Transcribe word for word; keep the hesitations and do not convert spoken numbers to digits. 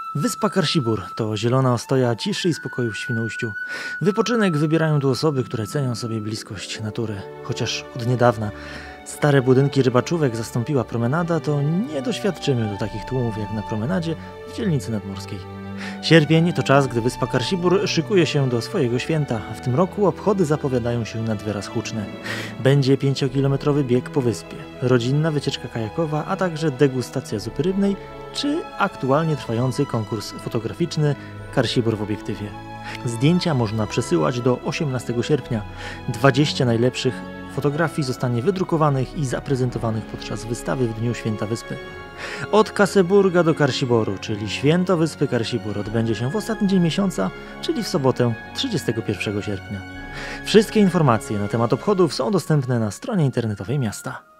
Wyspa Karsibur to zielona ostoja ciszy i spokoju w Świnoujściu. Wypoczynek wybierają tu osoby, które cenią sobie bliskość natury. Chociaż od niedawna stare budynki rybaczówek zastąpiła promenada, to nie doświadczymy do takich tłumów jak na promenadzie w dzielnicy nadmorskiej. Sierpień to czas, gdy Wyspa Karsibur szykuje się do swojego święta, a w tym roku obchody zapowiadają się nad wyraz huczne. Będzie pięciokilometrowy bieg po wyspie, rodzinna wycieczka kajakowa, a także degustacja zupy rybnej, czy aktualnie trwający konkurs fotograficzny Karsibur w obiektywie. Zdjęcia można przesyłać do osiemnastego sierpnia. dwadzieścia najlepszych fotografii zostanie wydrukowanych i zaprezentowanych podczas wystawy w Dniu Święta Wyspy. Od Kaseburga do Karsiboru, czyli Święto Wyspy Karsibur, odbędzie się w ostatni dzień miesiąca, czyli w sobotę trzydziestego pierwszego sierpnia. Wszystkie informacje na temat obchodów są dostępne na stronie internetowej miasta.